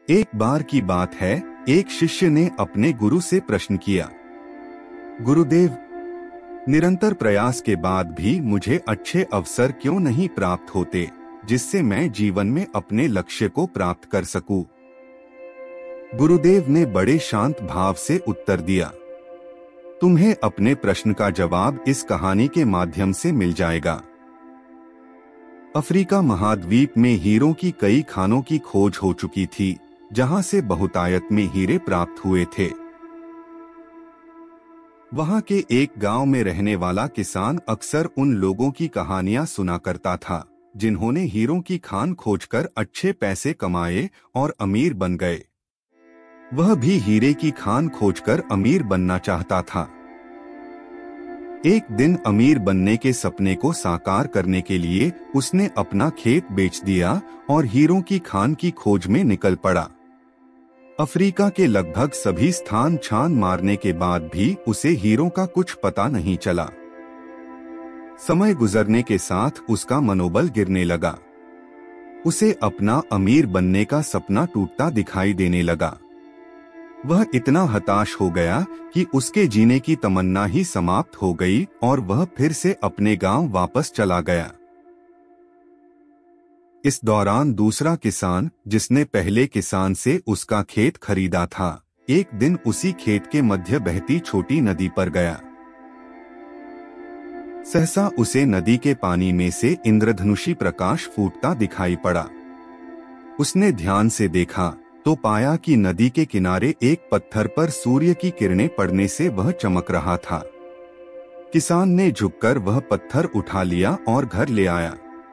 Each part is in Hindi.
एक बार की बात है, एक शिष्य ने अपने गुरु से प्रश्न किया, गुरुदेव, निरंतर प्रयास के बाद भी मुझे अच्छे अवसर क्यों नहीं प्राप्त होते, जिससे मैं जीवन में अपने लक्ष्य को प्राप्त कर सकूं? गुरुदेव ने बड़े शांत भाव से उत्तर दिया, तुम्हें अपने प्रश्न का जवाब इस कहानी के माध्यम से मिल जाएगा। अफ्रीका महाद्वीप में हीरों की कई खानों की खोज हो चुकी थी, जहां से बहुतायत में हीरे प्राप्त हुए थे। वहां के एक गांव में रहने वाला किसान अक्सर उन लोगों की कहानियां सुना करता था, जिन्होंने हीरों की खान खोजकर अच्छे पैसे कमाए और अमीर बन गए। वह भी हीरे की खान खोजकर अमीर बनना चाहता था। एक दिन अमीर बनने के सपने को साकार करने के लिए उसने अपना खेत बेच दिया और हीरों की खान की खोज में निकल पड़ा। अफ्रीका के लगभग सभी स्थान छान मारने के बाद भी उसे हीरों का कुछ पता नहीं चला। समय गुजरने के साथ उसका मनोबल गिरने लगा। उसे अपना अमीर बनने का सपना टूटता दिखाई देने लगा। वह इतना हताश हो गया कि उसके जीने की तमन्ना ही समाप्त हो गई और वह फिर से अपने गांव वापस चला गया। इस दौरान दूसरा किसान, जिसने पहले किसान से उसका खेत खरीदा था, एक दिन उसी खेत के मध्य बहती छोटी नदी पर गया। सहसा उसे नदी के पानी में से इंद्रधनुषी प्रकाश फूटता दिखाई पड़ा। उसने ध्यान से देखा तो पाया कि नदी के किनारे एक पत्थर पर सूर्य की किरणें पड़ने से वह चमक रहा था। किसान ने झुककर वह पत्थर उठा लिया और घर ले आया।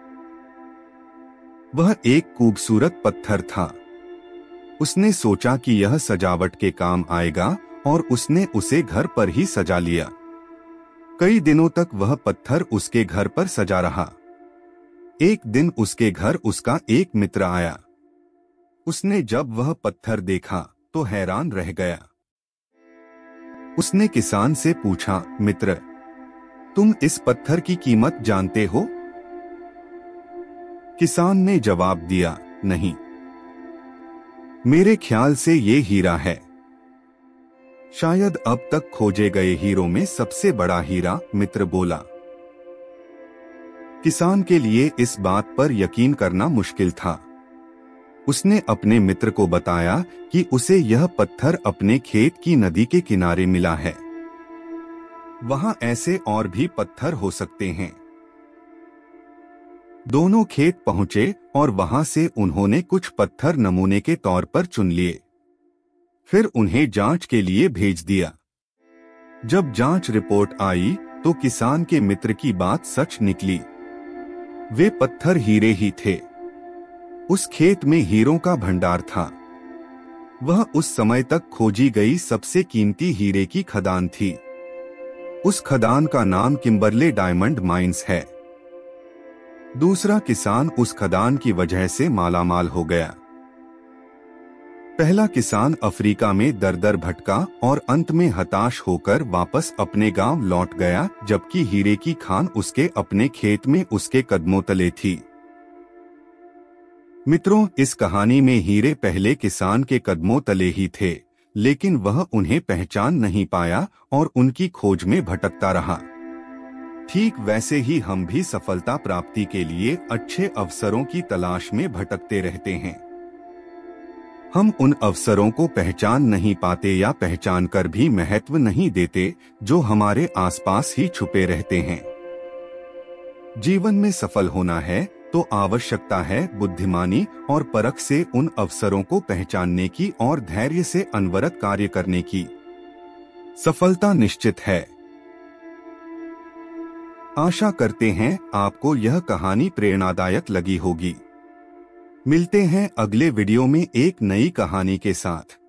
वह एक खूबसूरत पत्थर था। उसने सोचा कि यह सजावट के काम आएगा और उसने उसे घर पर ही सजा लिया। कई दिनों तक वह पत्थर उसके घर पर सजा रहा। एक दिन उसके घर उसका एक मित्र आया। उसने जब वह पत्थर देखा तो हैरान रह गया। उसने किसान से पूछा, मित्र, तुम इस पत्थर की कीमत जानते हो? किसान ने जवाब दिया, नहीं, मेरे ख्याल से ये हीरा है। शायद अब तक खोजे गए हीरों में सबसे बड़ा हीरा, मित्र बोला। किसान के लिए इस बात पर यकीन करना मुश्किल था। उसने अपने मित्र को बताया कि उसे यह पत्थर अपने खेत की नदी के किनारे मिला है। वहां ऐसे और भी पत्थर हो सकते हैं। दोनों खेत पहुंचे और वहां से उन्होंने कुछ पत्थर नमूने के तौर पर चुन लिए। फिर उन्हें जांच के लिए भेज दिया। जब जांच रिपोर्ट आई तो किसान के मित्र की बात सच निकली। वे पत्थर हीरे ही थे। उस खेत में हीरों का भंडार था। वह उस समय तक खोजी गई सबसे कीमती हीरे की खदान थी। उस खदान का नाम किम्बरले डायमंड माइंस है। दूसरा किसान उस खदान की वजह से मालामाल हो गया। पहला किसान अफ्रीका में दर-दर भटका और अंत में हताश होकर वापस अपने गांव लौट गया, जबकि हीरे की खान उसके अपने खेत में उसके कदमों तले थी। मित्रों, इस कहानी में हीरे पहले किसान के कदमों तले ही थे, लेकिन वह उन्हें पहचान नहीं पाया और उनकी खोज में भटकता रहा। ठीक वैसे ही हम भी सफलता प्राप्ति के लिए अच्छे अवसरों की तलाश में भटकते रहते हैं। हम उन अवसरों को पहचान नहीं पाते या पहचान कर भी महत्व नहीं देते, जो हमारे आसपास ही छुपे रहते हैं। जीवन में सफल होना है तो आवश्यकता है बुद्धिमानी और परख से उन अवसरों को पहचानने की और धैर्य से अनवरत कार्य करने की। सफलता निश्चित है। आशा करते हैं आपको यह कहानी प्रेरणादायक लगी होगी। मिलते हैं अगले वीडियो में एक नई कहानी के साथ।